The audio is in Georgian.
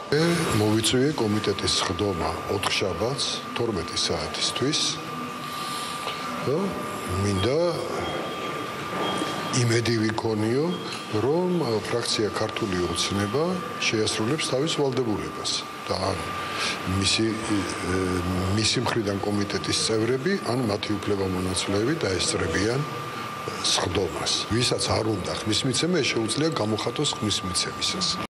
მოვიწვიე კომიტეტის სხდომა 4 შაბათს 12 საათისთვის და მინდა იმედი ვიქონიო, რომ ფრაქცია ქართული ოცნება შეასრულებს თავის ვალდებულებას და მისი მხრიდან კომიტეტის წევრები ან მათი უფლებამონაცვლეები დაესწრებიან სხდომას. ვისაც არ უნდა ხმის მიცემა, შეუძლია გამოხატოს ხმის მიცემისას.